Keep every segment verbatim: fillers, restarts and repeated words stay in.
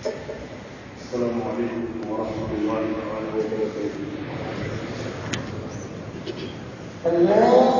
السلام عليكم ورحمة الله تعالى وبركاته. الله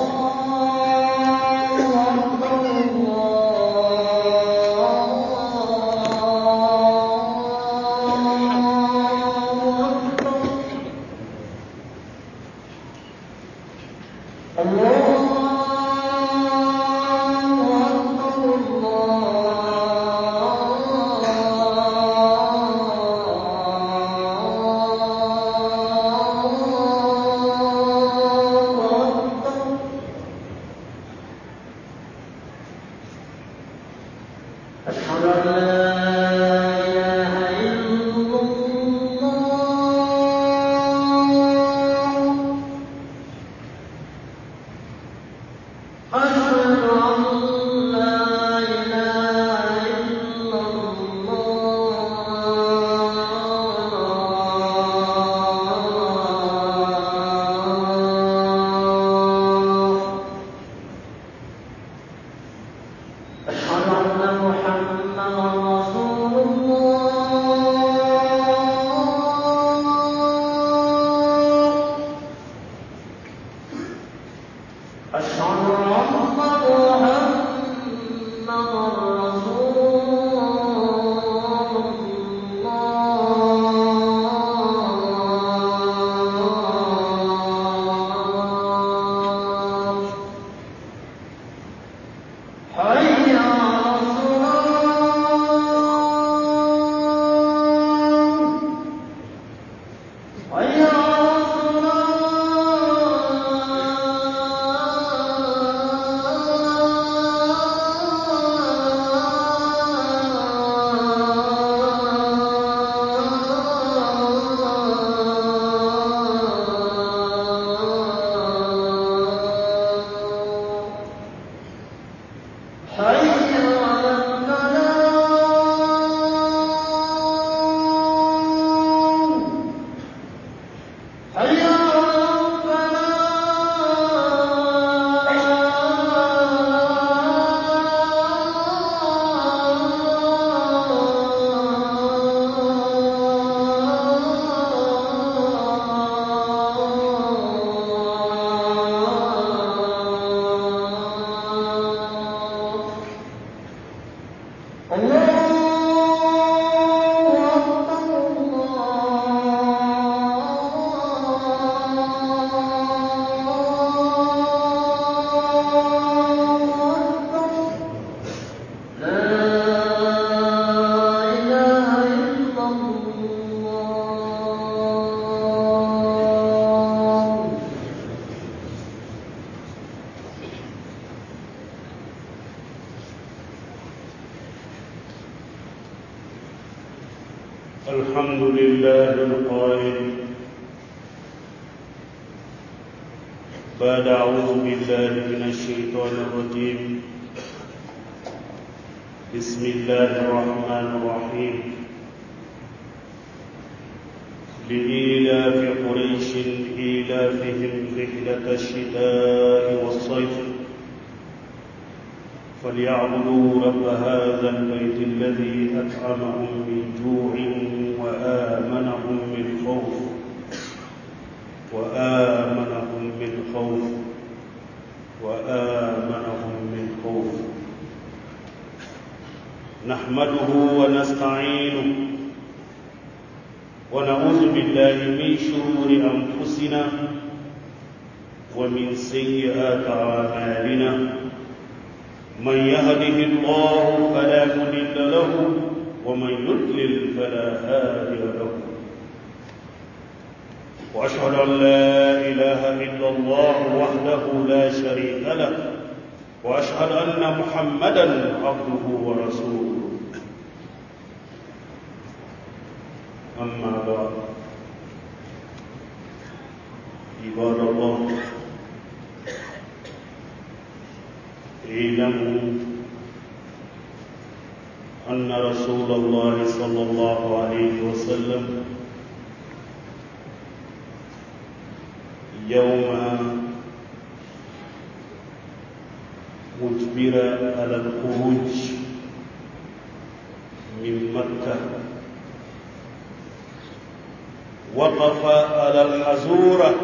الحمد لله القائل بعد أعوذ بالله من الشيطان الرجيم بسم الله الرحمن الرحيم لإيلاف قريش إيلافهم رحلة الشتاء والصيف فليعبدوا رب هذا البيت الذي أطعمهم من جوع وآمنهم من خوف وآمنهم من خوف وآمنهم من خوف نحمده ونستعينه ونعوذ بالله من شرور أنفسنا ومن سيئات أعمالنا من يهده الله فلا مضل له ومن يضلل فلا هادي له وأشهد أن لا إله إلا الله وحده لا شريك له وأشهد أن محمدًا عبده ورسوله أما بعد عباد الله اعلموا أن رسول الله صلى الله عليه وسلم يوم مجبر على الخروج من مكة وقف على الحزورة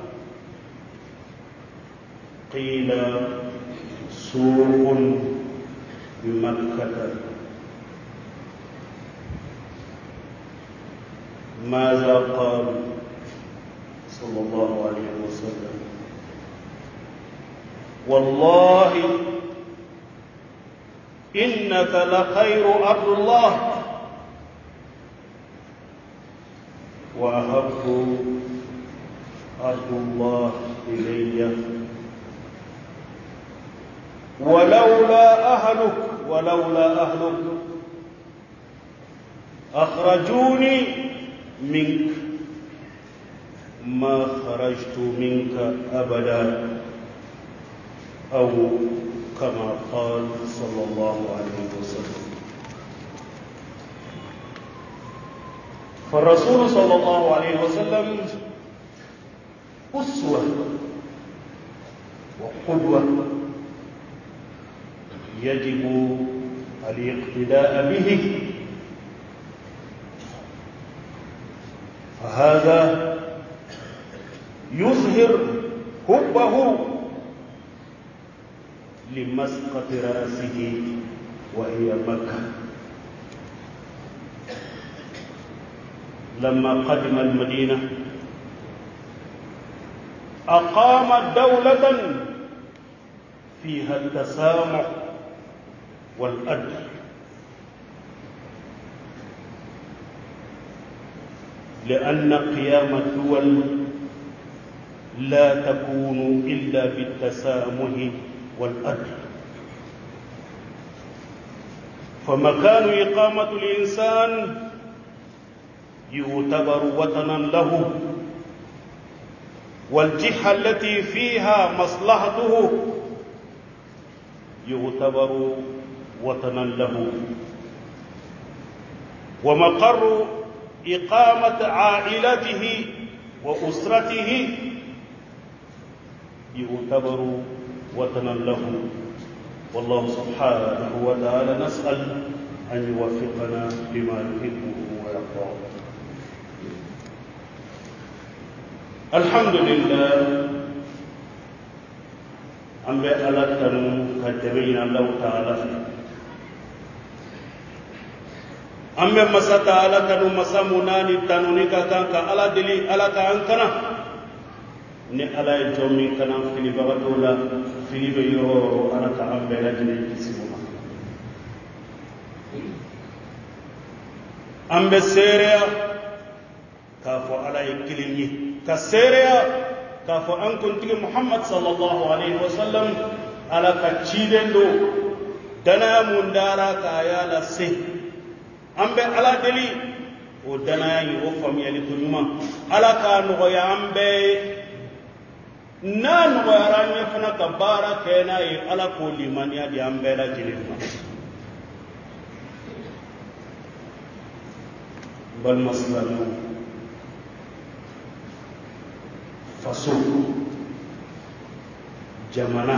قيل سوق بمكة ماذا قال صلى الله عليه وسلم والله إنك لخير عبد الله وأحب عبد الله إلي ولولا أهلك ولولا أهلك أخرجوني منك ما خرجت منك أبدا أو كما قال صلى الله عليه وسلم. فالرسول صلى الله عليه وسلم أسوة وقدوة يجب الاقتداء به، فهذا يظهر حبه لمسقط رأسه وهي مكة. لما قدم المدينة أقام دولة فيها التسامح والعدل، لأن قيام الدول لا تكون إلا بالتسامح والعدل. فمكان إقامة الإنسان يعتبر وطنا له، والجهة التي فيها مصلحته يعتبر وطنا له، ومقر إقامة عائلته وأسرته يعتبر وطنا له. والله سبحانه وتعالى نسأل أن يوفقنا لما يحبه ويرضاه. الحمد لله أن بألتنا كتبين الله تعالى أن بمسا تعالى كانوا مسا مناني تنونيكا كانك ألا دلي ألا كأنكنا ni ala ye jɔn min kana filibagatɔw la fili bɛ yɔrɔ o yɔrɔ ala ka an bɛɛ lajɛlen kisi o ma. an bɛ seereya k'a fɔ ala ye kelen ye, ka seereya k'a fɔ an kuntigi muhammad sallallahu alaihi wa sallam ala ka ciden do danaya mun dara k'a y'a lase. an bɛ ala deli o danaya in o faamuyali ko ɲuman ala k'a nɔgɔya an bɛɛ ye. n'a nɔgɔyara an ye fana ka baara kɛ n'a ye ala k'o limaniya di an bɛɛ lajɛlen ma. n balima silamɛw, faso, jamana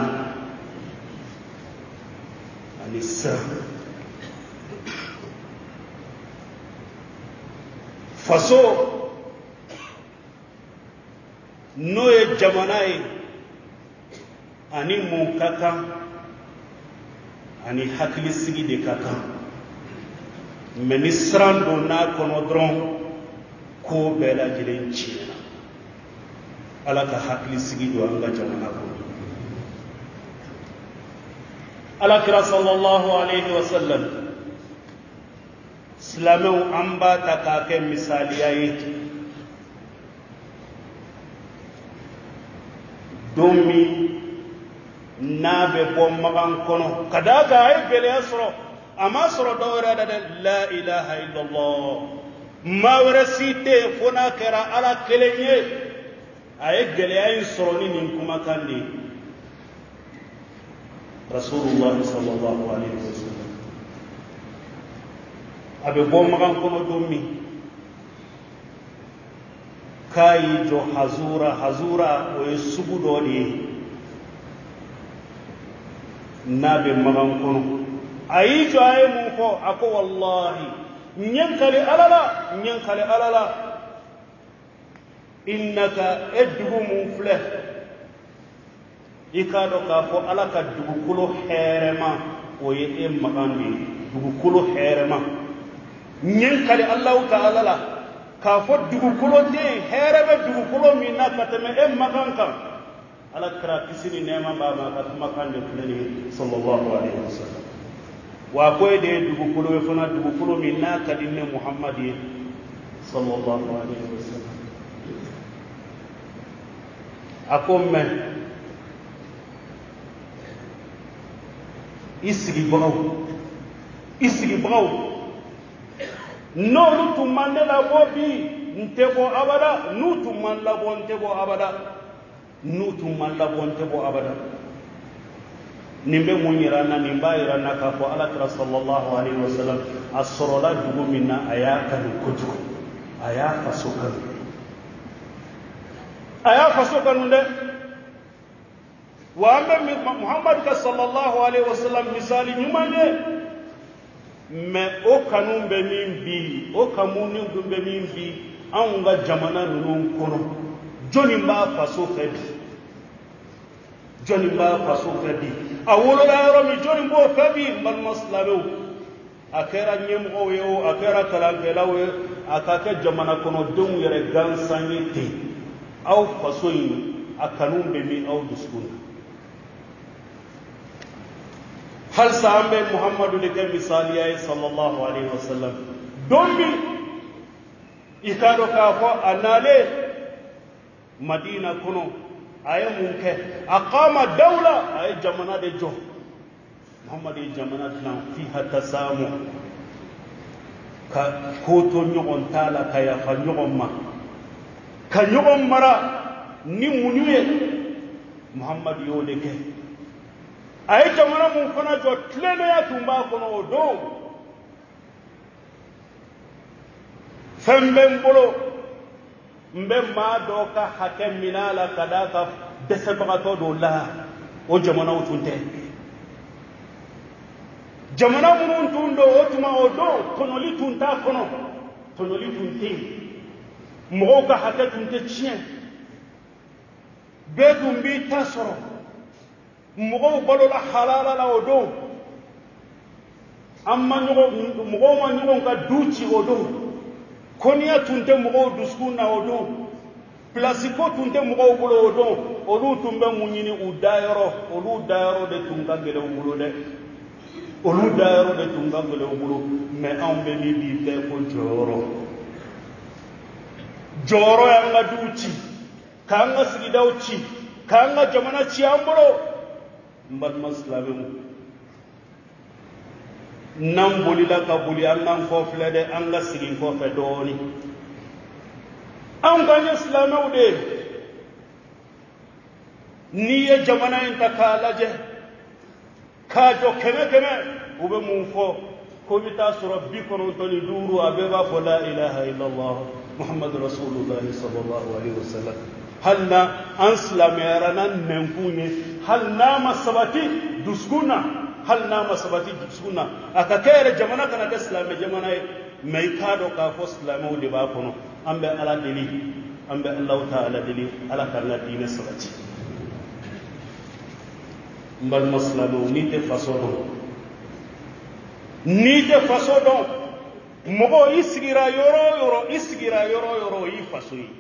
ani sira. faso n'o ye jamana ye ani mun ka kan ani hakilisigi de ka kan, mɛ ni siran don n'a kɔnɔ dɔrɔn ko bɛɛ lajɛlen tiɲɛna. ala ka hakilisigi don an ka jamana kɔnɔ. alakira sallallahu alaihi wa sallam silamɛw an b'a ta k'a kɛ misaliya ye. don min n'a bɛ bɔ magan kɔnɔ ka d'a kan a ye gɛlɛya sɔrɔ, a ma sɔrɔ dɔ wɛrɛ la dɛ. la ilaha illallah, maa wɛrɛ si tɛ yen fo n'a kɛra ala kelen ye. a ye gɛlɛya in sɔrɔ ni nin kumakan de ye. rasulullah sallallahu alaihi wa sallam a bɛ bɔ magan kɔnɔ don min k'a y'i jɔ hazura. hazura o ye sugu dɔ de ye n'a bɛ magan kɔnɔ. a y'i jɔ, a ye mun fɔ? a ko wallahi n ye n kale ala la, n ye n kale ala la. innaka eddugu mufle ikado ka fo alaka dugukulo herema oye e magandi dugukulo herema nyen kali allah ta'ala la ka fo dugukulo de herebe dugukulo minna katame e maganka ala kra kisini nema baba ka makande fulani sallallahu alaihi wasallam wa ko de dugukulo e fana dugukulo minna kadinne muhammadi sallallahu alaihi wasallam akomme isigi bagaw isigi bagaw nolu tun man ne labo bi nte bo abada nu tun man labo nte bo abada nu tun man labo nte bo abada nin be mun yira na nin ba yira na ka fo ala kira sallallahu alaihi wasallam asrola dugu minna aya kan kujugu aya faso kan aya faso kan de wa amma muhammad sallallahu alaihi wasallam misali nyumane me o kanun be min bi o kamuni dum be min bi an ga jamana nun kono joni ba faso fedi joni ba faso fedi awolo la yoro mi joni bo fedi man maslalo akera nyem o yo akera kalange lawe akake jamana kono dum yere gansanyi te aw faso yi akanun be mi aw duskuna hal saambe muhammadu de ke misaliya sallallahu alaihi wasallam dombi ikado ka fo anale madina kono ay munke aqama dawla ay jamana de jo muhammadu jamana tan fiha tasamu ka koto nyogon tala kaya fa nyogon ma ka nyogon mara ni munuye muhammadu yo de ke ay jamana mun fana jo tlene ya tumba kono do fembe mbolo mbe ma do ka hakem minala kadaka desebagato do la o jamana utunte jamana mun tundo otuma o do kono li tunta kono kono li tunte mo ka haketunte chien betum bi tasoro mɔgɔw balola halala la o don amma ɲɔgɔn mɔgɔw ma ɲɔgɔn ka du ci o don kɔniya tun tɛ mɔgɔw dusukun na o don pilasi ko tun tɛ mɔgɔw bolo o don olu tun bɛ mun ɲini u dayɔrɔ olu dayɔrɔ de tun ka gɛlɛn u bolo dɛ olu dayɔrɔ de tun ka gɛlɛn u bolo mɛ anw bɛ min bi bɛɛ ko jɔyɔrɔ jɔyɔrɔ y'an ka duw ci k'an ka sigidaw ci k'an ka jamana ci an bolo mbalma silamɛw nan bolila ka boli an kan kɔfilɛ dɛ an ka sigin kɔfɛ dɔɔni an kan ye silamɛw de n'i ye jamana in ta k'a lajɛ k'a jɔ kɛmɛ kɛmɛ u bɛ mun fɔ ko bɛ taa sɔrɔ bi kɔnɔntɔn ni duuru a bɛɛ b'a fɔ la ilaha illallah muhammadu rasulullahi sallallahu alaihi wasallam hal na an silamɛyara na nɛnkun ye hal n'a ma sabati dusukun na hal n'a ma sabati dusukun na a ka kɛ yɛrɛ jamana kana kɛ silamɛ jamana ye mɛ i k'a dɔn k'a fɔ silamɛw de b'a kɔnɔ an bɛ ala deli an bɛ alahu ta'ala deli ala k'an ka diinɛ sabati n balima silamɛw n'i tɛ faso dɔn n'i tɛ faso dɔn mɔgɔ i sigira yɔrɔ o yɔrɔ i sigira yɔrɔ o yɔrɔ o y'i faso ye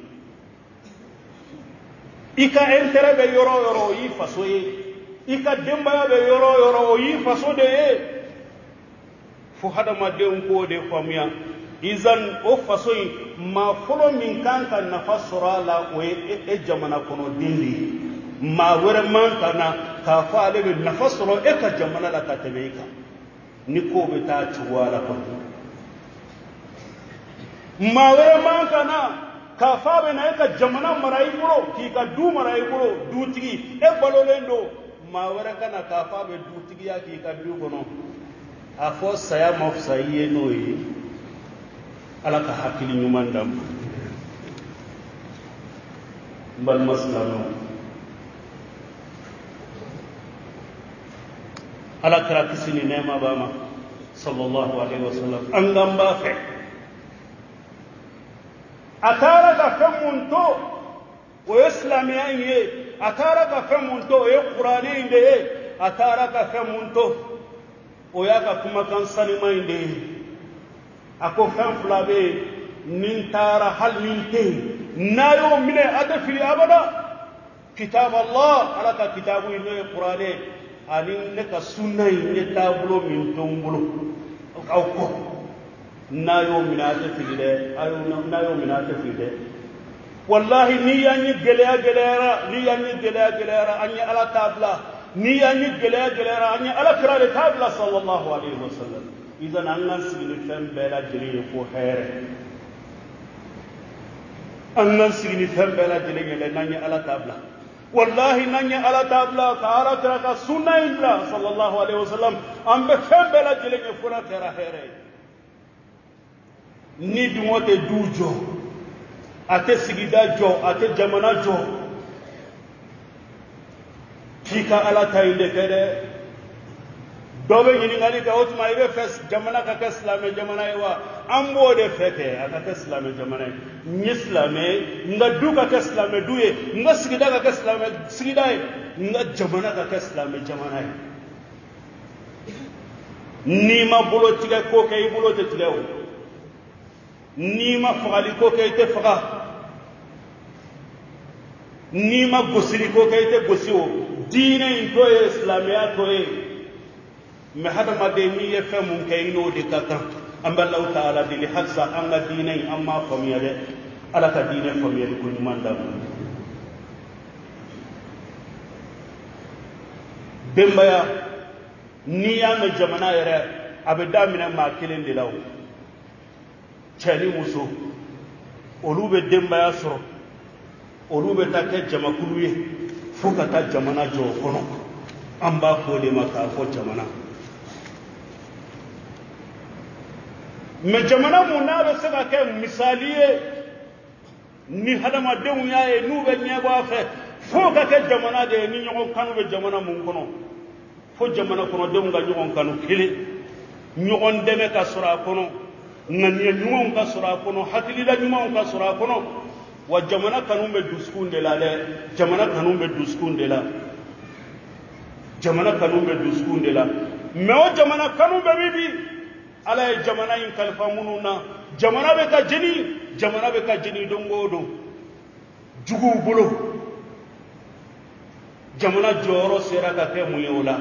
i ka intérêt bɛ yɔrɔ o yɔrɔ o y'i faso ye i ka denbaya bɛ yɔrɔ o yɔrɔ o y'i faso de ye fo hadamadenw k'o de faamuya izan o faso in maa fɔlɔ min kan ka nafa sɔrɔ a la o ye e jamana kɔnɔ den de ye maa wɛrɛ man ka na k'a fɔ ale bɛ nafa sɔrɔ e ka jamana la ka tɛmɛ i kan ni kow bɛ taa cogoya la kɔni maa wɛrɛ man ka na k'a fɔ a bɛ na e ka jamana mara i bolo k'i ka du mara i bolo dutigi e balolen don maa wɛrɛ ka na k'a fɔ a bɛ dutigiya k'i ka du kɔnɔ a fɔ saya ma fisa i ye n'o ye ala ka hakili ɲuman d'an ma n balima silamɛw ala kira kisi ni nɛɛma b'a ma sallallahu alaihi wasallam an k'an b'a fɛ a taara ka fɛn mun to o ye silamɛya in ye a taara ka fɛn mun to o ye kuranɛ in de ye a taara ka fɛn mun to o y'a ka kumakan sanima in de ye a ko fɛn fila bɛ yen nin taara hali nin tɛ yen n'a y'o minɛ a tɛ fili abada kitab Allah ala ka kitabu in n'o ye kuranɛ ani ne ka sunna in ne taabolo min to n bolo aw kɔ n'a y'o minɛ a tɛ fili dɛ n'a y'o minɛ a tɛ fili dɛ wallahi ni y'an ye gɛlɛya gɛlɛyara ni y'an ye gɛlɛya gɛlɛyara an ye ala t'a bila ni y'an ye gɛlɛya gɛlɛyara an ye ala kira de t'a bila sallallahu alaihi wa sallam idan an ka sigi ni fɛn bɛɛ lajɛlen ye fo hɛrɛ an ka sigi ni fɛn bɛɛ lajɛlen ye n'an ye ala t'a bila wallahi n'an ye ala t'a bila ka ala kira ka sunna in bila sallallahu alaihi wa sallam an bɛ fɛn bɛɛ lajɛlen ye fo n'a kɛra hɛrɛ ye ni dun o tɛ du jɔ a tɛ sigida jɔ a tɛ jamana jɔ k'i ka ala ta in de kɛ dɛ dɔ bɛ ɲininkali kɛ o tuma i bɛ fɛ jamana ka kɛ silamɛ jamana ye wa an b'o de fɛ kɛ a ka kɛ silamɛ jamana ye n ye silamɛ ye n ka du ka kɛ silamɛ du ye n ka sigida ka kɛ silamɛ sigida ye n ka jamana ka kɛ silamɛ jamana ye n'i ma bolo tigɛ ko kɛ i bolo tɛ tigɛ o n'i ma fagali ko kɛ i tɛ faga n'i ma gosili ko kɛ i tɛ gosi o diinɛ in to ye silamɛya to ye mɛ hadamaden n'i ye fɛn mun kɛ i n'o de ka kan an bɛ Alahu Taala deli halisa an ka diinɛ in an m'a faamuya dɛ ala ka diinɛ faamuyali ko ɲuman d'a ma denbaya n'i y'a mɛn jamana yɛrɛ a bɛ daminɛ maa kelen de la o cɛ ni muso olu bɛ denbaya sɔrɔ olu bɛ taa kɛ jamakulu ye fo ka taa jamana jɔ o kɔnɔ an b'a fɔ o de ma k'a fɔ jamana mɛ jamana mun n'a bɛ se ka kɛ misali ye ni hadamadenw y'a ye n'u bɛ ɲɛbɔ a fɛ fo ka kɛ jamana de ye ni ɲɔgɔn kanu bɛ jamana mun kɔnɔ fo jamana kɔnɔdenw ka ɲɔgɔn kanu kelen ɲɔgɔn dɛmɛ ka sɔrɔ a kɔnɔ ŋaniya ɲumanw ka sɔrɔ a kɔnɔ hakilila ɲumanw ka sɔrɔ a kɔnɔ wa jamana kanu bɛ dusukun de la dɛ jamana kanu bɛ dusukun de la jamana kanu bɛ dusukun de la mɛ o jamana kanu bɛ min bi ala ye jamana in kalifa minnu na jamana bɛ ka jeni jamana bɛ ka jeni don o don juguw bolo jamana jɔyɔrɔ sera ka kɛ mun ye o la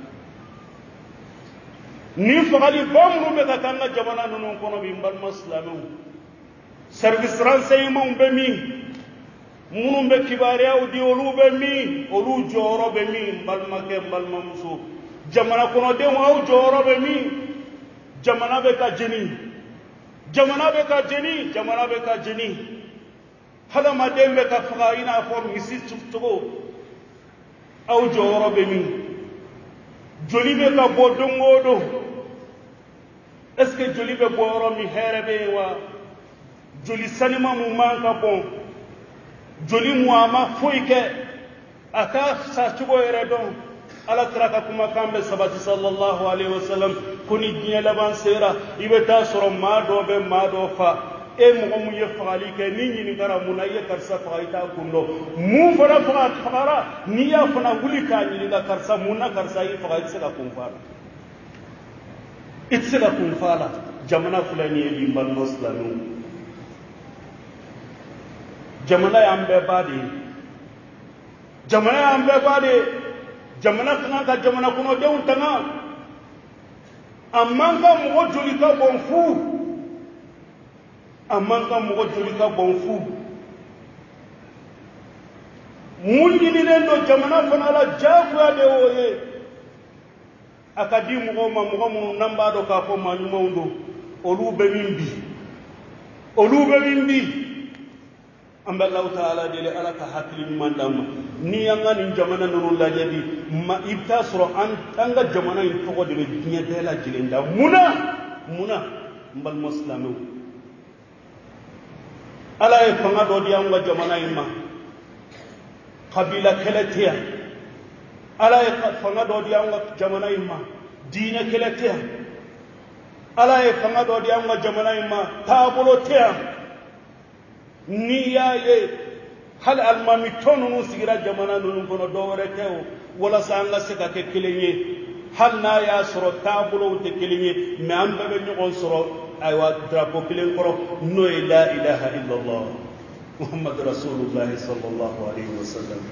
ni fagali ba minnu bɛ ka kɛ an ka jamana ninnu kɔnɔ bi n balima silamɛw service renseignement bɛ min minnu bɛ kibaruyaw di olu bɛ min olu jɔyɔrɔ bɛ min n balimakɛ n balimamuso jamana kɔnɔdenw aw jɔyɔrɔ bɛ min jamana bɛ ka jeni jamana bɛ ka jeni jamana bɛ ka jeni hadamaden bɛ ka faga i n'a fɔ misi cogo aw jɔyɔrɔ bɛ min joli bɛ ka bɔ don o don est-ce que joli bɛ bɔ yɔrɔ min hɛrɛ bɛ yen wa joli sanima mun man ka bɔn joli mun a ma foyi kɛ a ka sa cogo yɛrɛ dɔn ala kira ka kumakan bɛ sabati sallallahu alaihi wa sallam ko ni diɲɛ laban sera i bɛ taa sɔrɔ maa dɔ bɛ maa dɔ fa e mɔgɔ mun ye fagali kɛ ni ɲininkara mun na i ye karisa faga i t'a kun dɔn mun fana faga fagara n'i y'a fana wuli k'a ɲininka karisa mun na karisa y'i faga i tɛ se ka kun fa la i tɛ se ka kun fa la jamana filɛ nin ye bi n balima silamɛw jamana y'an bɛɛ ba de ye jamana y'an bɛɛ ba de ye jamana ka kan ka jamana kɔnɔdenw tanga a man ka mɔgɔ joli ka bɔn fu a man ka mɔgɔ joli ka bɔn fu mun ɲininen don jamana fana la diyagoya de y'o ye a ka di mɔgɔw ma mɔgɔ minnu n'an b'a dɔn k'a fɔ maa ɲumanw don olu bɛ min bi olu bɛ min bi an bɛ Alahu Taala deli ala ka hakili ɲuman d'an ma ni an ka nin jamana ninnu lajɛ bi ma i bɛ taa sɔrɔ an an ka jamana in tɔgɔ de bɛ diɲɛ bɛɛ lajɛlen da munna munna n balima silamɛw ala ye fanga dɔ di an ka jamana in ma kabila kɛlɛ tɛ yan ala ye fanga dɔ di an ka jamana in ma diinɛ kɛlɛ tɛ yan ala ye fanga dɔ di an ka jamana in ma taabolo tɛ yan n'i y'a ye hal almami tonu sigira jamana nunu kono dowre tew wala sanga seka ke kilenye hal na ya soro tabulo te kilenye me ambe be nyon soro aywa drapo kilen koro no la ilaha illa allah muhammad rasulullah sallallahu alaihi wasallam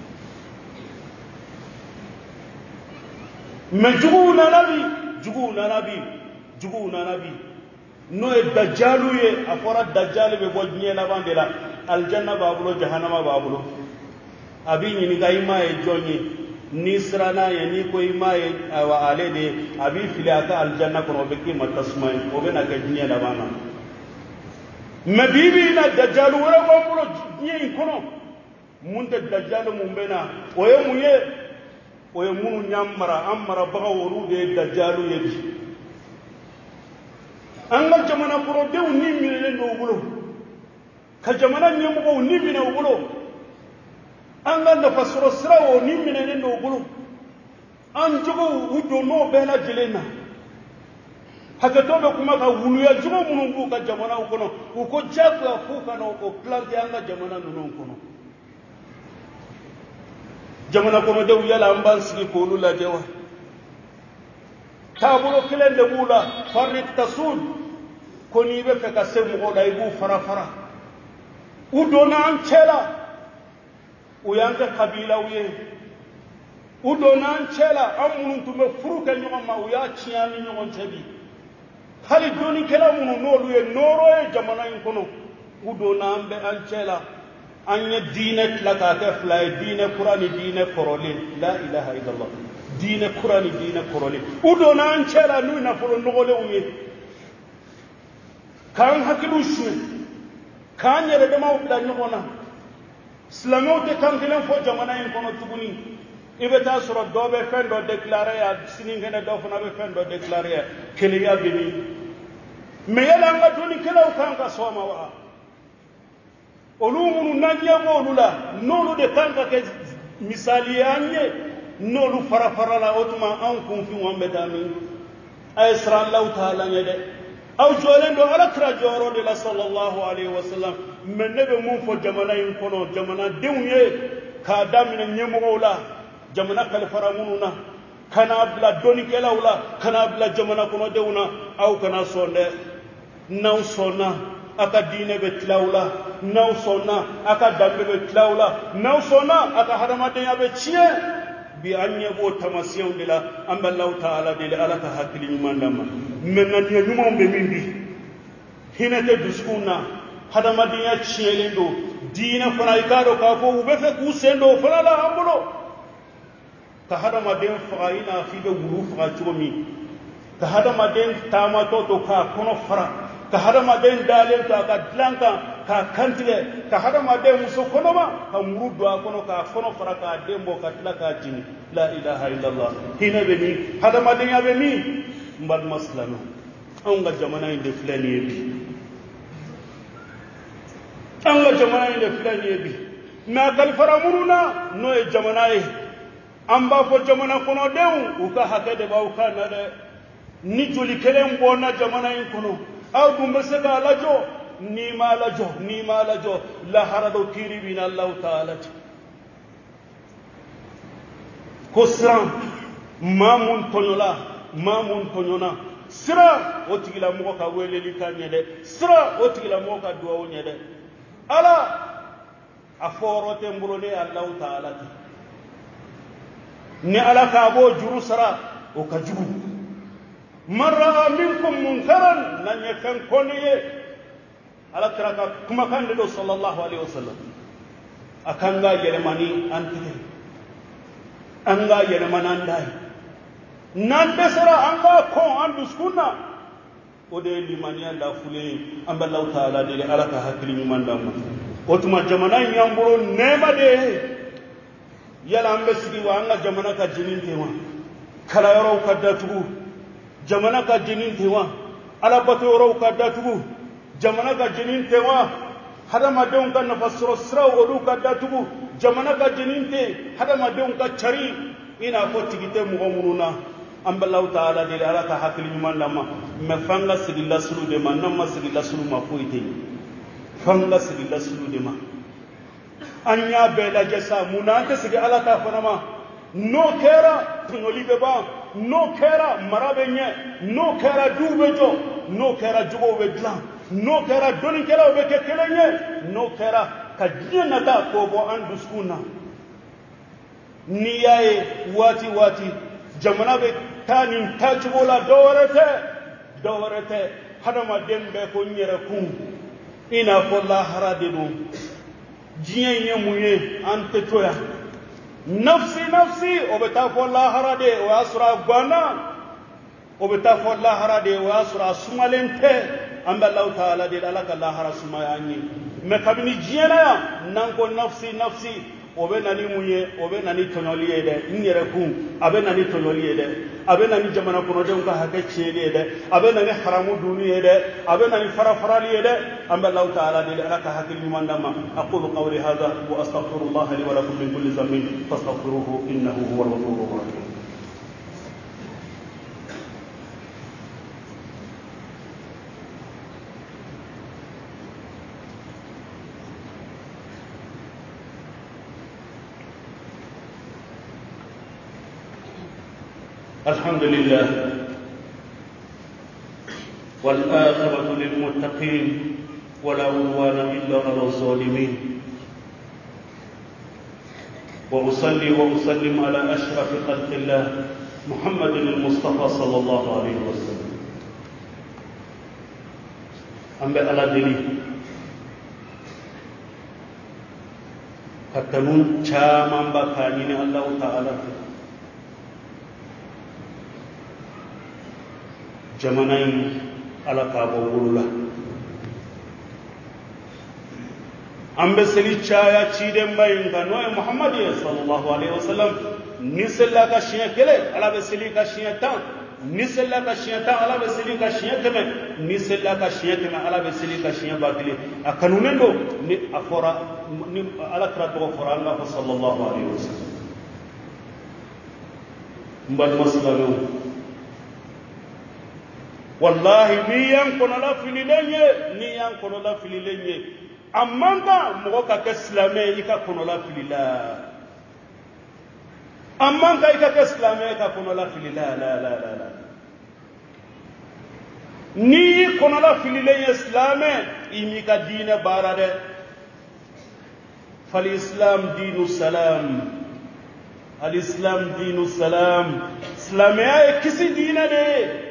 majuguna nabi juguna nabi juguna nabi no e dajjalu ye afora dajjal be bodnye na bandela aljanna babulo jahannama babulo abi ni ga ima e jonyi ni srana ye ni ko ima e wa alede abi filaka aljanna ko be ki matasmay o be na ga dunya da bana mabibi na dajjalu wala babulo nyi kono munta dajjalu mumbena o ye muye o ye munu nyamara amara baga woru de dajjalu ye bi anga jamana pro de ni minene no bulo ka jamana nyembo ni mine ubulo anga na fasoro sirawo ni mine no ubulo an jogo wudo no bela dilena haka tobe kuma ka wulu ya jogo munungu ka jamana ukono uko jaga fuka no ko plante anga jamana nunu kono jamana kono de yala amban sigi ko lula dewa tabulo kilen de bula farit tasud koni be fe ka semu ko dai bu fara fara udona anchela uyange kabila uye udona anchela amuntu tume furuka nyoma uya chiani nyon tebi hali doni kala munu nolu ye noro e jamana inkono udona ambe anchela anya dinet la ka ka fly dine qur'ani dine korole la ilaha illallah dine qur'ani dine korole udona anchela nu na folo nogole uye kan hakilu shu kan yere de mawda nyona islamo te kan kilen fo jamana en kono tuguni ibe ta soro dobe fendo déclarer ya siningene do fona be fendo déclarer ya kele ya bini me yala nga doni kela kan ka soma wa olumunu nanya molula nolu de kanka ke misali anye nolu fara fara la otuma an kun fi wambe dami ay sra allah taala nyede aw jolendo ala tra joro de la sallallahu alaihi wasallam men nebe mun fo jamana yin kono jamana dewnye ka damina nyemo la jamana kal faramununa kana bla doni kelawla kana bla jamana kono dewna aw kana sonde naw sonna aka dine be tlawla naw sonna aka dambe be tlawla naw sonna aka hadama de yabe chie bi anye bo tamasiyon de la amba allah taala de ala ka hakili nyumandama men nan ye nyumom be mindi hinete duskuna hadama de ya chiele ndo dina fana ikado ka fo ube fe ku sendo fana la ambulo ka hadama de fa ina fi be wuru fa chomi ka hadama de tama to to ka kono fara ka hadama de dalen ta ka dlanka ka kantile ka hadama de muso kono ma ka murudu kono ka kono fara ka dembo ka tlaka jini la ilaha illallah hina be ni hadama de ya be mi mbal maslano anga jamana inde fulani yebi anga jamana inde fulani yebi na kal faramuruna no e jamana e amba fo jamana kono dew uka hakede ba uka na de ni joli kelen bona jamana in kono aw dumbe sega lajo ni ma lajo ni ma lajo la harado kiri bin allah taala ko sran mamun tonola mamun tonona sira otigila mo ka weleli ka nyede sira otigila mo ka duwa nyede ala aforote mburone allah taala ni ala ka bo juru sara o ka jugu marra minkum munkaran lan yakan koniye ala taraka kuma kan do sallallahu alaihi wasallam akanga yele mani antike anga yele manandai nan besara anga ko andus kunna o de limani anda fule amballahu taala de ala ka hakili mi mandam otuma jamana nyamburo nema de yala ambe sigi wa anga jamana ka jinin tewa kala yoro ka datugu jamana ka jinin tewa ala bato yoro ka datugu jamana ka jinin tewa hada madon ka nafasro sra odu ka datugu jamana ka jinin te hada madon ka chari ina ko tigite mu gomuna amballahu taala de ala ka hakili nyuman lama me fanga sigilla sulu de man namma sigilla sulu ma foite fanga sigilla sulu de ma anya bela jesa munante sigi ala ta fanama no kera tunoli beba no kera marabenye no kera dubejo no kera jugo wedla no kera doni kera obeke kelenye no kera kajina ta ko bo anduskuna niyaye wati wati jamana be tanin tajugola dowarete dowarete hadama dembe ko nyere kun ina ko la harade do jiyen yemuye ante toya nafsi nafsi obeta ko la harade o asra gwana obeta ko la harade o asra sumalente amba allah taala de alaka la hara sumayani me kabini jiyena nanko nafsi nafsi obe nani muye obe nani tonoliye de nyere kun abe nani tonoliye de abe nani jamana kono de ka hake chede de abe nani haramu duniye de abe nani fara faraliye de amba allah taala de alaka hakil mandama aqulu qawli hadha wa astaghfirullah li wa lakum min kulli dhanbin fastaghfiruhu innahu huwal ghafurur rahim. الحمد لله والآخرة للمتقين ولا عدوان إلا على الظالمين وأصلي وأسلم على أشرف خلق الله محمد المصطفى صلى الله عليه وسلم أما على دليل كتنون شامان بكانين الله تعالى jamanain ala ka bawulula ambe seli chaya chide mbayin ka no muhammad sallallahu alaihi wasallam ni sella ka shiya kele ala be seli ka shiya tan ni sella ka shiya tan ala be seli ka shiya teme ni sella ka shiya teme ala be seli ka shiya bakile akanunen do ni afora ni ala tra to fora Allah sallallahu alaihi wasallam mbad maslamu wallahi ni yan kono la fili lenye ni yan kono la fili lenye amanga mo ka ke islame ika kono la fili la amanga ika ke islame ika kono la fili la la la la la ni kono la fili lenye islame imika dine barade fal islam dinu salam al islam dinu salam islame ay kisi dine de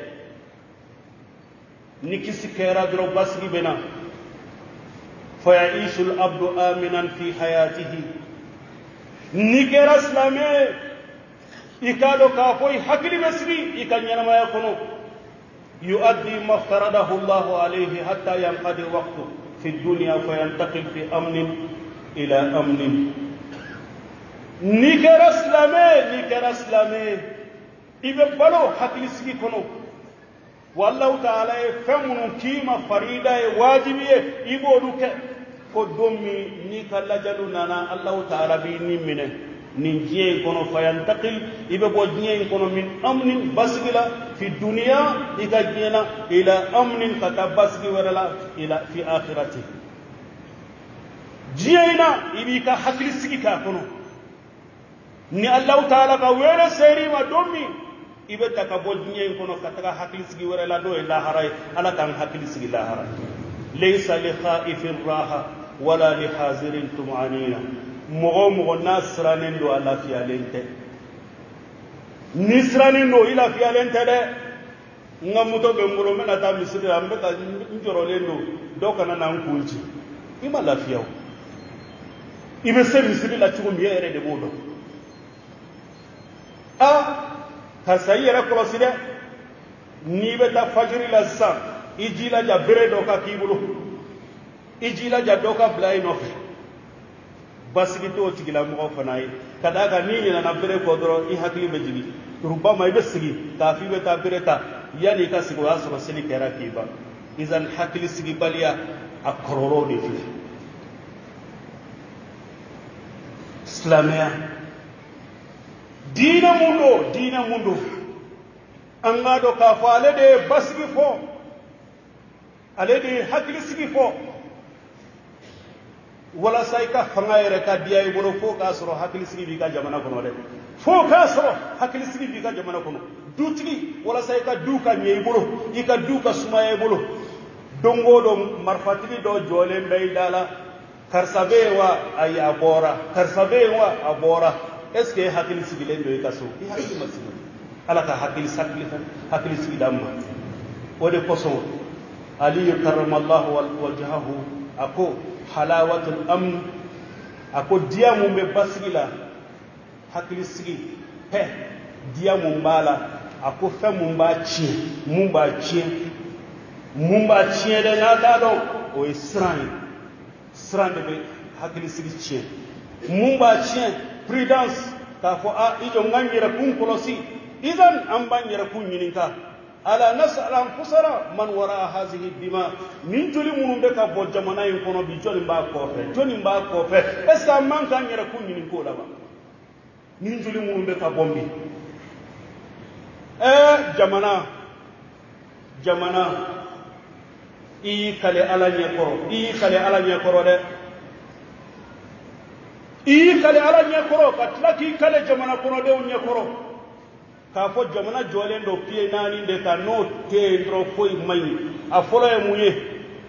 nikisi kera dro basgi bena fa ya'ishu al-abdu aminan fi hayatihi nikera islame ikado ka foy hakli basri ikanyana ma yakono yuaddi ma faradahu Allah alayhi hatta yanqadi waqtu fi dunya fa yantaqil fi amnin ila amnin nikera islame nikera islame ibe balo hakli sigi kono wallahu ta'ala e femunu kima farida e wajibiye ibo duke ko dommi ni kala jalu nana allah ta'ala bi ni mine ni jiye kono fayantaqil ibe bo jiye kono min amnin basgila fi dunya iga jena ila amnin kata basgi wala ila fi akhirati jiyena ibi ka hakli sigi ka kono ni allah ta'ala ka wele seri ma dommi ibe taka bo nyen kono kataka hakili sigi wala la do la haray ala kan hakili sigi la haray laysa li khaifir raha wala li hazirin tumanina mogo mogo nasranen do ala fi alente nisranen do ila fi alente de ngamuto be ngoro mena ta misiri ambe ka njoro lendo do kana nan kunci ima lafiyaw ibe se misiri la chugo miere de bodo a kasayira koloside ni beta fajri la sa ijila ja bere do ka kibulu ijila ja do ka blay no fe basigi to tigila mo fanaay kada ga ni ni na bere ko doro i hakli be jigi rubama ibe sigi ta fi beta bere ta yani ka sigo aso seli kera kiba izan hakli sigi baliya akororo ni fi islamia dina mundo dina mundo angado ka fa ale de basgi fo ale de hakli sigi fo wala sai ka fanga yere ka diya ibolo fo ka soro hakili sigi bi ka jamana kono de fo ka soro hakili sigi bi ka jamana kono dutigi wala sai ka du ka nye ibolo i ka du ka suma ibolo dongo do marfatigi do jole mbey dala karsabe wa ay abora karsabe wa abora est ce que hakili sigi len do i ka so i hakili masimo ala ka hakili sakli hakili sigi damma wode koso ali karramallahu wajhahu ako halawatul amn ako diya mum be basgila hakili sigi he diya mum bala ako fe mum ba chi mum ba chi mum ba chi de na ta do o isran isran de hakili sigi chi mum ba chi prudence ka fo a ijo ngangira kun kolosi idan an banyira kun yininka ala nas'al anfusana man wara hadhihi dima min joli munum be ka bo jamana yin kono bi joli ba ko fe joli ba ko fe est ce que man kan yere kun yin ko laba min joli munum be ka bombi eh jamana jamana i kale ala nya koro i kale ala nya koro de i kale ala nya koro katlaki kale jamana kono de nya koro ka fo jamana jolen do piye nani de ka no te ndro foy may a folo e muye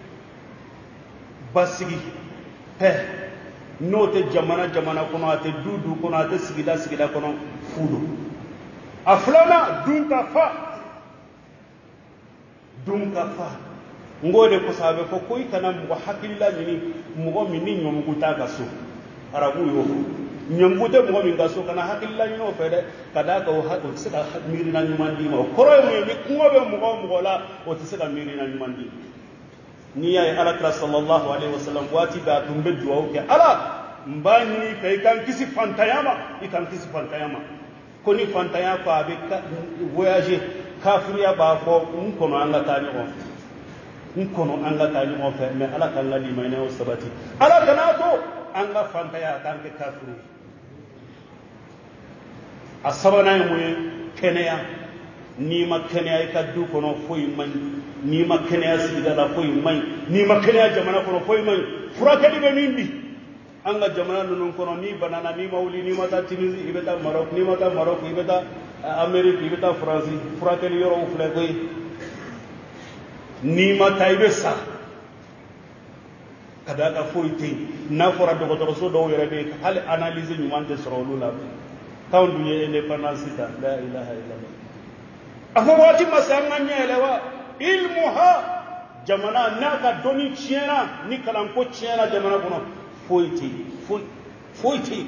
basigi he no te jamana jamana kono ate dudu kono ate sigida sigida kono fudu aflana dunka fa dunka fa ngode ko sabe ko koy kana mo hakilla ni mo minni nyom guta gaso arabu yo nyambute mo min gaso kana hakilla ni no fede kada ka o hado sika miri na nyumandi ma koro mo ni ngobe mo mo la o tisika miri na nyumandi ni ya ala sallallahu alaihi wasallam wati da tumbe duwa ke ala mbani kai kan kisi fantayama ikan kisi fantayama ko ni fantaya ko abe voyage kafiriya ba ko un kono anga tani on un kono anga tani on fe me ala kan la di mayne o sabati ala kanato anga fantaya kan ke kafiru asabana yi kenea ni ma kenea ka du kono foyi man ni ma kenea sigida la foyi man ni ma kenea jamana kono foyi man furaka di be mindi anga jamana nunun kono ni banana ni mawli ni mata Tunisie ibeta Maroc ni mata Maroc ibeta Amerique ibeta France furaka di yoro fle koy ni mata ibesa kada ka foyi te na fora do ko so do yere be hal analyse ni man de soro la kawn duye independence ta la ilaha illallah afo wati masanga nyelewa ilmuha jamana naka doni chiena ni kalanko chiena jamana kono foiti foiti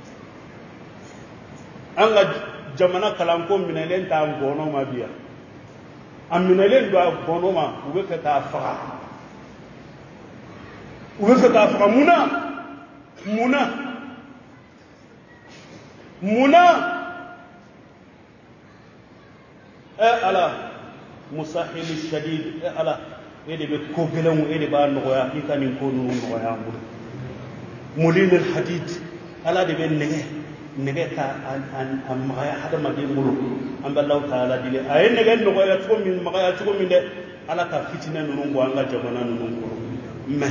anga jamana kalanko minelen ta ngono mabia aminelen do ngono ma ube ka ta fa ube ka ta fa muna muna muna eh ala musahil shadid eh ala ede be ko gelamu ede ba no ya ikani ko no no ya mu mulil al hadid ala de be nege nege ka an an magaya hada magi mulu an ballahu taala dile ay nege no ya to min magaya to min de ala ka fitina no ngo anga jamana no ngo me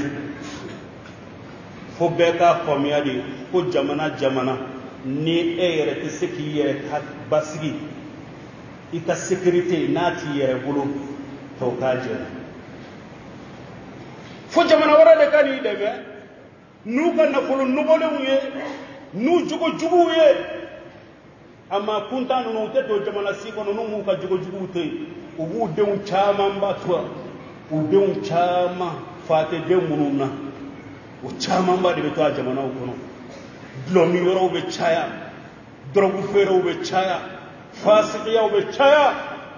fo be ka fomiya di ko jamana jamana ni e yere te seki yere ka basigi ita sécurité nati yere bulu to ka jere fo jamana wara de kani deme nu ka nafulu nubole muye nu jugo jugu ye amma kunta no te to jamana si kono no mu ka jugo jugu te o bu de un chama mbatwa o de un chama fate de mununa o chama mba de to jamana kono blomi yoro be chaya drogu fero be chaya fasiqiya be chaya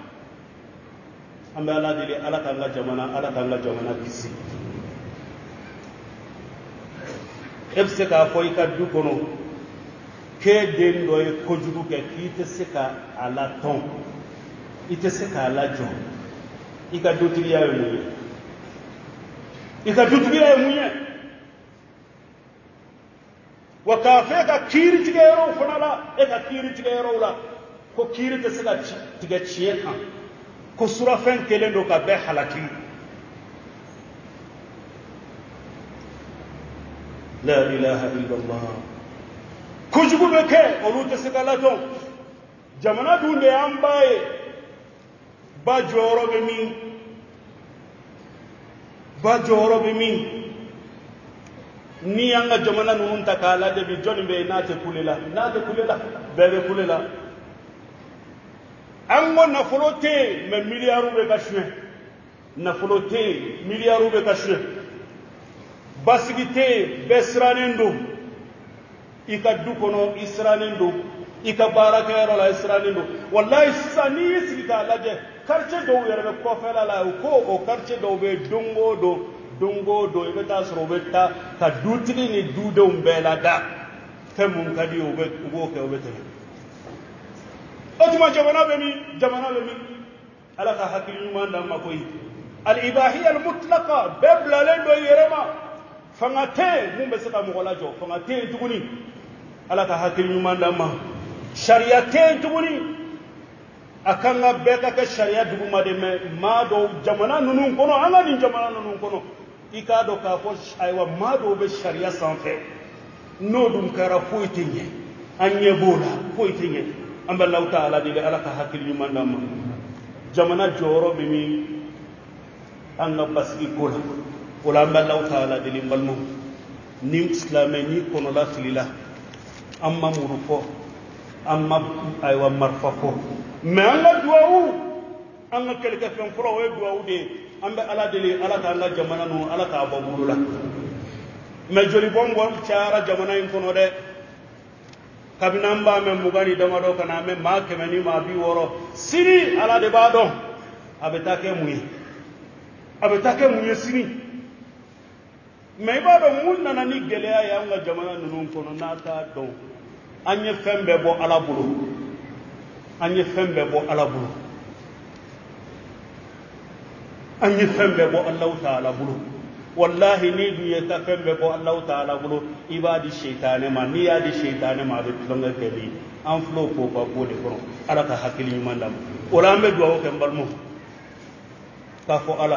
amba ala dile ala kanga jamana ala kanga jamana kisi ebse ka foy ka du kono ke den do e kojugu ke kite seka ala ton ite seka ala jo ika dutiriya e muye ika dutiriya e muye wakafeka kiri tigero fanala eka kiri tigero la ko kiri te seka tiga chieka ko sura fen kelendo ka be halaki la ilaha illallah kujugu be ke olu te sekala ton jamana dunde ambaye ba joro be min ba joro be min ni anga jamana nun takala de bi joni be na te kulela na te kulela be be kulela ango na folote me milliards be kashwe na folote milliards be kashwe basigite besranendo ika dukono isranendo ika baraka la isranendo wallahi sani sika laje quartier do yerbe ko fela la ko o quartier do be dongo do dongo do e beta soro beta ka dutini ni dude umbela da temun kadi o be o ke o beta otuma jamana be mi jamana be mi ala ka hakili manda makoy al ibahiyya al mutlaqa babla lendo yerema fangate mumbe saka mugola jo fangate tuguni ala ka hakili manda ma sharia te tuguni akanga beka ka sharia duguma de me mado jamana nunun kono anga ni jamana nunun kono ikado ka fo aywa mado be sharia sanfe no dum kara foitenye anye bola foitenye amba law taala de ala ka hakili manda ma jamana joro be mi anga baski kola wala amba law taala de limbalmo ni islamé ni kono la khilila amma muruko amma aywa marfako mais anga duwawu anga kelke fen furo we duwawu de ambe ala deli ala ka anga jamana no ala ka babulula mais joli bongo chaara jamana in kono de kabinamba me mugani dama do kana me ma kemeni ma bi woro siri ala de bado abetake muyi abetake muyi siri mais bado mun nana ni geleya ya anga jamana nunun kono nata don anye fembe bo ala bulu anye fembe bo ala bulu anye fembe bo Allah taala bulu wallahi ni duye ta fembe bo Allah taala bulu ibadi shaytane ma ni yadi shaytane ma be longa kedi an flo ko ko ko de ko ala ka hakili mandam wala me do ko mbalmo ka fo ala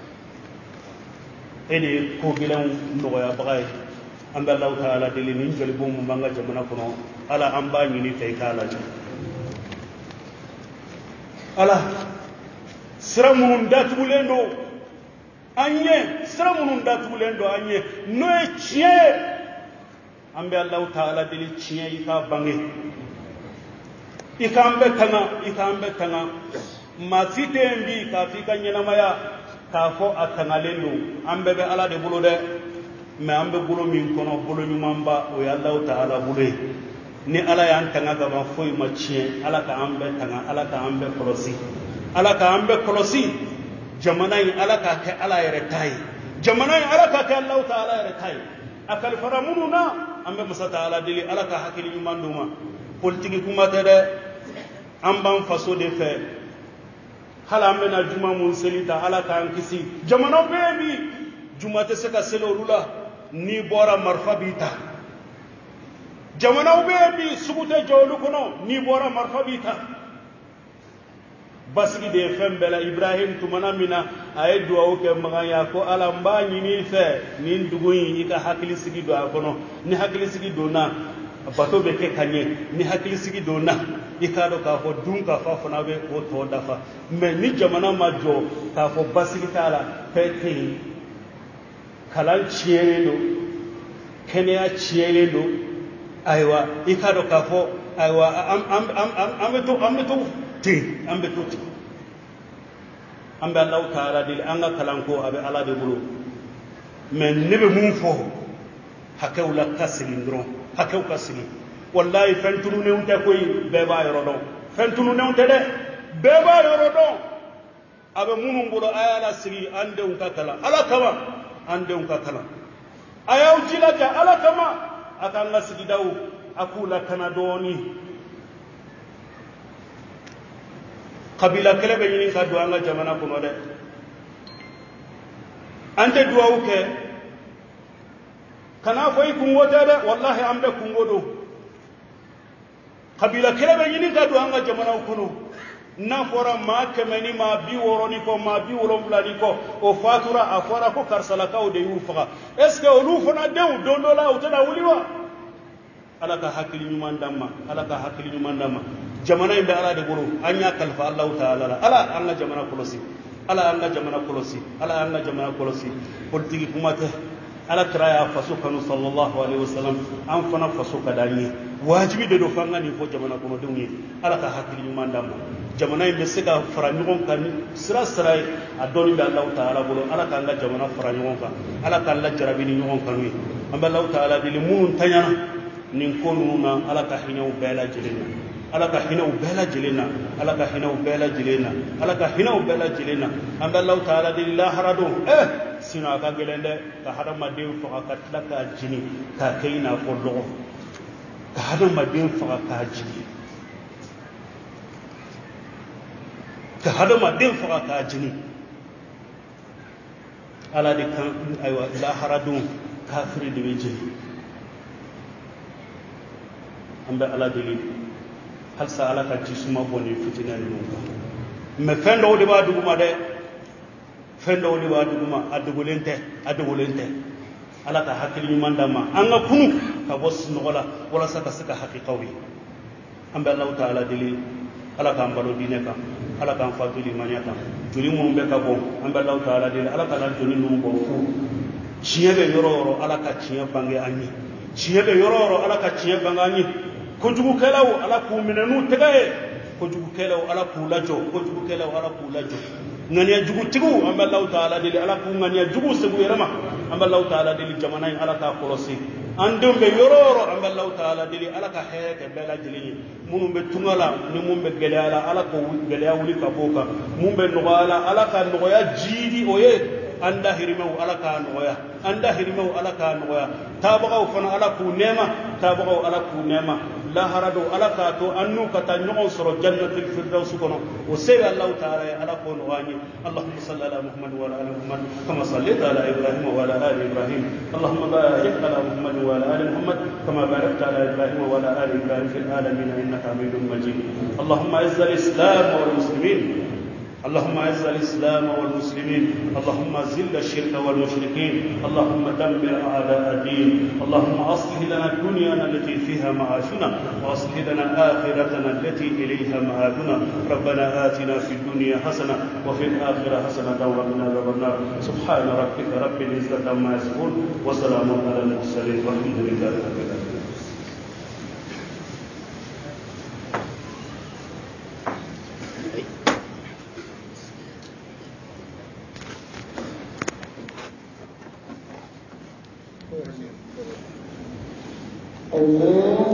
ene ko bilan no ya bagay amba Allah taala deli ni joli bo mu manga jamana kono ala amba ni tay kala ala siramunun datulendo anye siramunun datulendo anye no chie ambe Allah taala deli chie ika bange ikambe tanga ikambe tanga masite mbi ka fika nyina maya ka fo atangalendo ambe be ala de bulu de me ambe bulu min kono bulu nyumamba o ya Allah taala bulu ni ala yan tanga ga ba foy ma chie ala ka ambe tanga ala ka ambe kolosi ala ka ambe kolosi jamanai ala ka ke ala yare tai jamanai ala ka ke Allah taala yare tai akal faramununa ambe musa taala dili ala ka hakili manduma politiki kuma tere amban faso de fe hala ambe na juma mun selita ala ka ankisi jamano bebi juma te seka selolula ni bora marfa bita jamana bebi subute jolu kono ni bora marfa bita basigi de fembela ibrahim tumana mina ay duwa o ke magaya ko ala mba nyini fe ni nduguyi ika hakili sigi do akono ni hakili sigi do na bato be ke kanye ni hakili sigi do na ika do ka fo dun ka fa fona be o to dafa me ni jamana majo ka fo basigi tala pete kalan chiere do kenya chiere do aywa ika do ka fo aywa am am am am to am to te ambe to ambe Allah taala dil anga kalanko abe ala de bulu men nebe mum fo hakawla kasri ndron hakaw kasri wallahi fentunu ne unta koy beba yoro do fentunu ne unta de beba yoro do abe munum budo ayala siri ande unka kala ala kama ande unka kala ayaw jilaja ala kama akanga sigi daw akula kana doni kabila kele be nyini ka duwa nga jamana kuno de ante duwa uke kana foyi kungote de wallahi ambe kungodo kabila kele be nyini ka duwa nga jamana kuno na fora ma kemeni ma bi woroni ko ma bi wolonfulani ko o fatura a fora ko karsalakaw de y'u faga est ce que olu fana denw don dɔ la u tɛna wuli wa ala ka hakili ɲuman d'an ma ala ka hakili ɲuman d'an ma jamana in bɛ ala de bolo an y'a kalifa alahu taala la ala an ka jamana kɔlɔsi ala an ka jamana kɔlɔsi ala an ka jamana kɔlɔsi politiki kuma tɛ ala kira y'a faso kanu sallallahu alaihi wasallam an fana faso ka d'an ye wajibi de do f'an ka nin fɔ jamana kɔnɔdenw ye ala ka hakili ɲuman d'an ma jamana in bɛ se ka fara ɲɔgɔn kan ni sira sira ye a dɔnni bɛ alahu taala bolo ala k'an ka jamana fara ɲɔgɔn kan ala k'an lajarabi ni ɲɔgɔn kanu ye an bɛ alahu taala deli minnu taɲana nin ko ninnu na ala ka hinɛw bɛɛ lajɛlen na ala ka hinɛw bɛɛ lajɛlen na ala ka hinɛw bɛɛ lajɛlen na ala ka hinɛw bɛɛ lajɛlen na an bɛ alahu taala deli lahara don eh sinon a ka gɛlɛn dɛ ka hadamaden faga ka tila k'a jini k'a kɛ i n'a fɔ lɔgɔ ka hadamaden faga k'a jini ka hadamaden faga k'a jini ala de kan ayiwa lahara don kafiri de bɛ jeni an bɛ ala deli halisa ala ka ji suma bɔ nin fitina ninnu kan mɛ fɛn dɔw de b'a duguma dɛ fɛn dɔw de b'a duguma a dogolen tɛ a dogolen tɛ ala ka hakili ɲuman d'an ma an ka kunu ka bɔ sunɔgɔ la walasa ka se ka hakikaw ye an bɛ alahu taala deli ala k'an balo diinɛ kan ala k'an fatu limaniya kan joli minnu bɛ ka bɔ an bɛ alahu taala deli ala k'an joli ninnu bɔ fu tiɲɛ bɛ yɔrɔ o yɔrɔ ala ka tiɲɛ bange an ye tiɲɛ bɛ yɔrɔ o yɔrɔ ala ka tiɲɛ bange an ye kojugukɛlaw ala k'u minɛ n'u tɛgɛ ye kojugukɛlaw ala k'u lajɔ kojugukɛlaw ala k'u lajɔ ŋaniya jugutigiw an bɛ alahu taala deli ala k'u ŋaniya jugu segu yɛrɛ ma an bɛ alahu taala deli jamana in ala k'a kɔlɔsi an denw bɛ yɔrɔ o yɔrɔ an bɛ alahu taala deli ala ka hɛrɛ kɛ bɛɛ lajɛlen ye minnu bɛ tunga la ni mun bɛ gɛlɛya la ala k'o gɛlɛya wuli ka bɔ o kan mun bɛ nɔgɔya la ala ka nɔgɔya jiidi o ye an dahirimɛw ala k'a nɔgɔya an dahirimɛw ala k'a nɔgɔya taabagaw fana ala k'u nɛɛma taabagaw ala k'u nɛɛma lahara do ala k'a to an n'u ka taa ɲɔgɔn sɔrɔ jannatul firdaus kɔnɔ o se bɛ alahu taala ye ala k'o nɔgɔya an ye allahumma salli ala muhammad wa ala ali muhammad kama sallaita ala ibrahim wa ala ali ibrahim allahumma barik ala muhammad wa ala ali muhammad kama barakta ala ibrahim wa ala ali ibrahim fil alamin innaka hamidum majid allahumma izz al-islam wal muslimin اللهم اعز الاسلام والمسلمين اللهم ذل الشرك والمشركين اللهم دمر اعداء الدين اللهم اصلح لنا دنيانا التي فيها معاشنا واصلح لنا اخرتنا التي اليها مآبنا ربنا آتنا في الدنيا حسنه وفي الاخره حسنه وقنا عذاب النار سبحان ربك رب العزه عما يصفون وسلام على المرسلين والحمد لله رب العالمين Allah